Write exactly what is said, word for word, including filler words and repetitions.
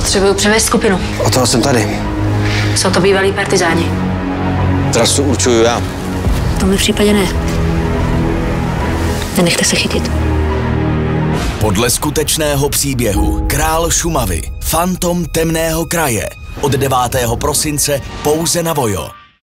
Potřebuju převést skupinu. O toho jsem tady. Jsou to bývalí partizáni. Trasu určuju já. V tomhle případě ne. Nenechte se chytit. Podle skutečného příběhu Král Šumavy, fantom temného kraje. Od devátého prosince pouze na Vojo.